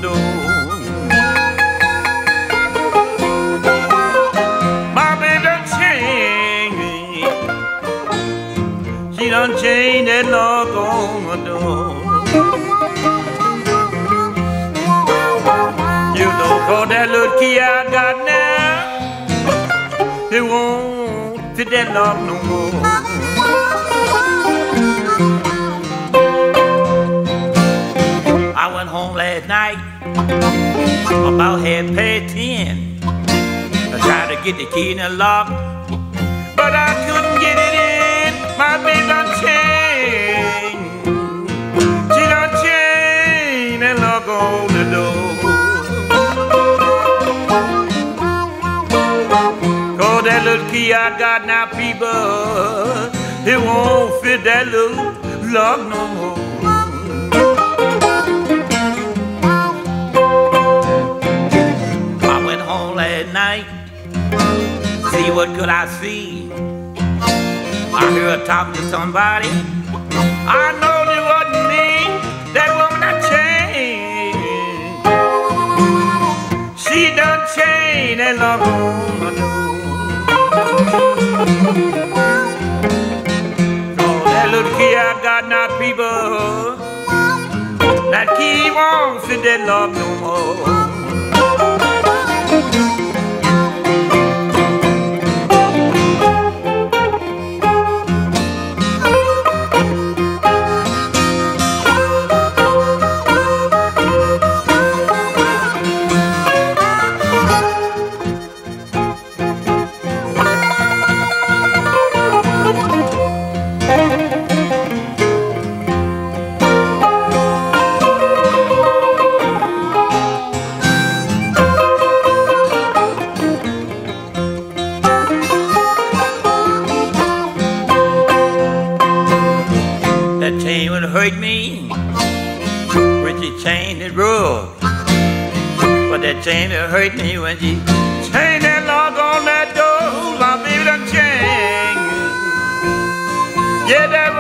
door. My baby done changed. She done changed that lock on my door. You know, 'cause that little key I got now, it won't fit that lock no more. I went home last night about 10:30. I tried to get the key in the lock, but I couldn't get it in. My baby done changed. She done changed and lock on the door. 'Cause that little key I got now, people, it won't fit that little lock no more. Last night, see what could I see? I heard her talking to somebody. I know it wasn't me. That woman I changed. She done changed and lock on my door. So that little key I got now, people, that key won't fit that lock no more. That chain would hurt me, when she chained it rough. But that chain would hurt me when she chained that lock on that door. My baby done changed. Yeah, that